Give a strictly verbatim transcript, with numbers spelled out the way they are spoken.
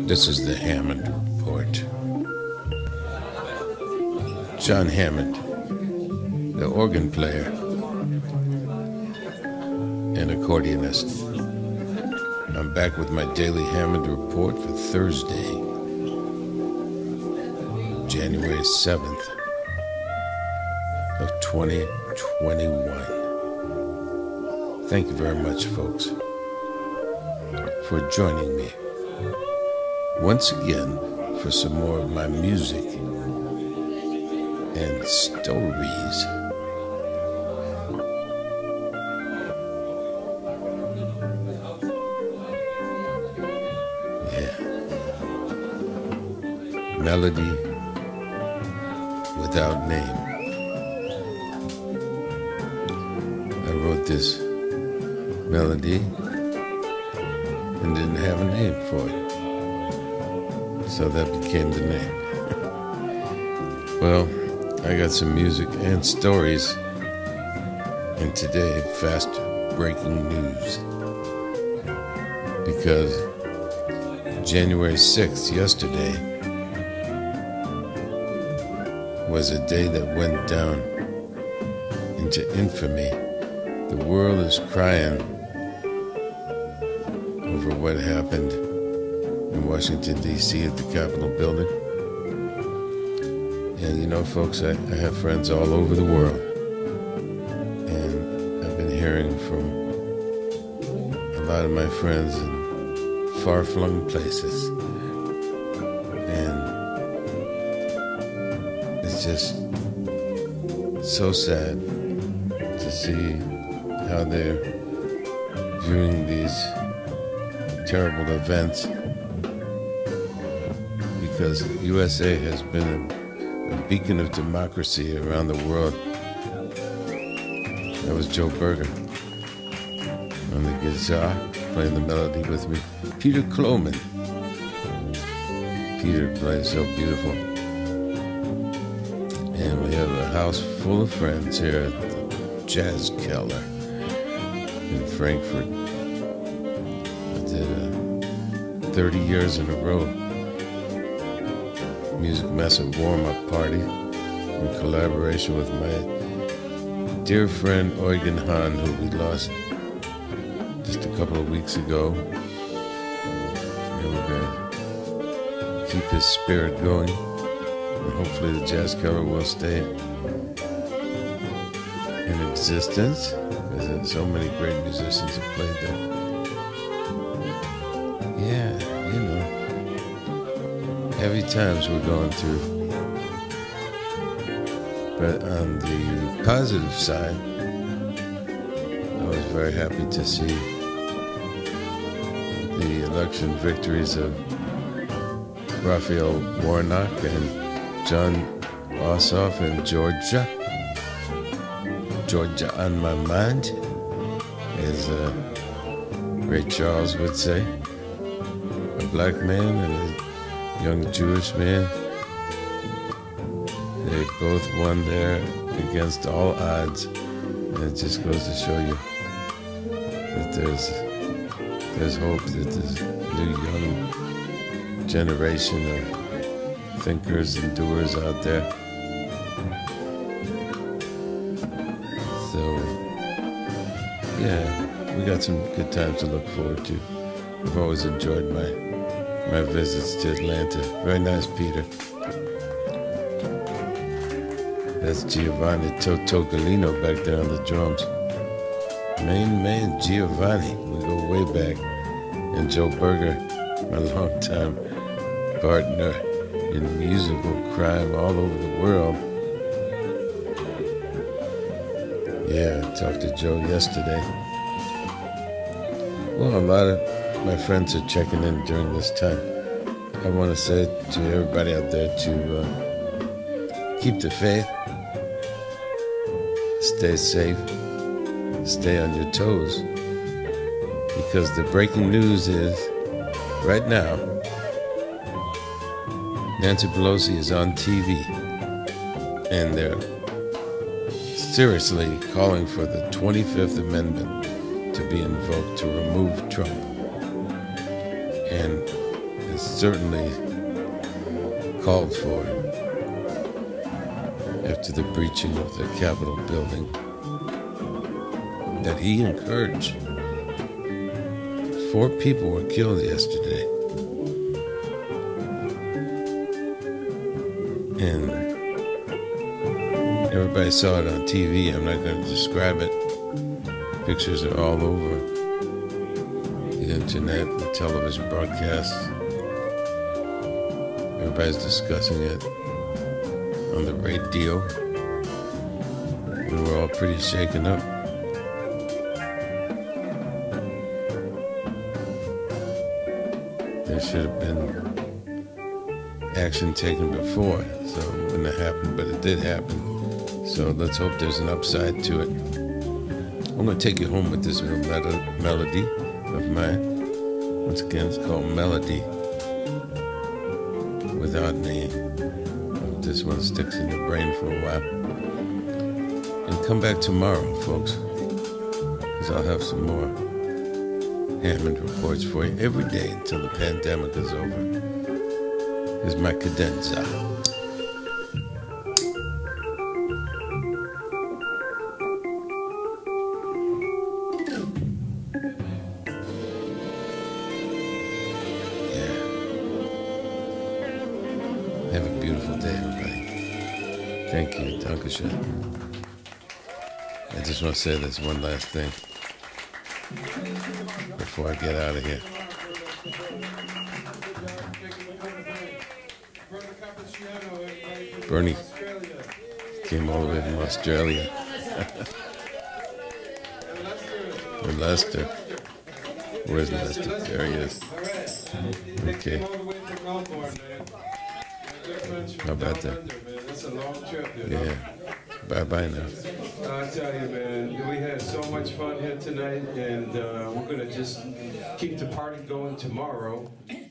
This is the Hammond Report. Jon Hammond, the organ player and accordionist. I'm back with my daily Hammond Report for Thursday, January seventh of twenty twenty-one. Thank you very much, folks, for joining me once again for some more of my music and stories. Yeah. Melody without name. I wrote this melody and didn't have a name for it. So that became the name. Well, I got some music and stories, and today, fast breaking news. Because January sixth, yesterday, was a day that went down into infamy. The world is crying over what happened in Washington, D C at the Capitol building. And you know, folks, I, I have friends all over the world. And I've been hearing from a lot of my friends in far-flung places. And it's just so sad to see how they're viewing these terrible events, because the U S A has been a, a beacon of democracy around the world. That was Joe Berger on the guitar, playing the melody with me. Peter Klohmann. Peter plays so beautiful. And we have a house full of friends here at the Jazzkeller in Frankfurt. I did uh, thirty years in a row Music Mess and warm-up party in collaboration with my dear friend Eugen Hahn, who we lost just a couple of weeks ago. And we're going to keep his spirit going, and hopefully the Jazzkeller will stay in existence, because there's so many great musicians have played there. Yeah, you know, heavy times we're going through. But on the positive side, I was very happy to see the election victories of Raphael Warnock and John Ossoff in Georgia. Georgia on my mind, as uh, Ray Charles would say. A black man and a young Jewish man. They both won there against all odds. And it just goes to show you that there's there's hope, that there's a new young generation of thinkers and doers out there. So, yeah, we got some good times to look forward to. I've always enjoyed my my visits to Atlanta. Very nice, Peter. That's Giovanni Totò Gulino back there on the drums. Main man, Giovanni. We go way back. And Joe Berger, my longtime partner in musical crime all over the world. Yeah, I talked to Joe yesterday. Well, a lot of my friends are checking in during this time. I want to say to everybody out there to uh, keep the faith, stay safe, stay on your toes, because the breaking news is, right now, Nancy Pelosi is on T V, and they're seriously calling for the twenty-fifth Amendment to be invoked to remove Trump. And is certainly called for after the breaching of the Capitol building that he encouraged. Four people were killed yesterday. And everybody saw it on T V. I'm not going to describe it. Pictures are all over the internet, the television broadcasts. Everybody's discussing it on the radio. And we're all pretty shaken up. There should have been action taken before, so it wouldn't have happened, but it did happen. So let's hope there's an upside to it. I'm going to take you home with this little mel- melody of mine. Once again, it's called Melody Without Name. Hope this one sticks in your brain for a while. And come back tomorrow, folks, because I'll have some more Hammond Reports for you every day until the pandemic is over. Here's my cadenza. Yeah. Have a beautiful day, everybody. Thank you. Dankeschön. I just want to say this one last thing before I get out of here. Bernie came all the way from Australia. And Lester. Where's Lester? There he is. Okay. How about that? That's a long trip, Yeah. Bye-bye now. I tell you, man, we had so much fun here tonight, and uh, we're going to just keep the party going tomorrow.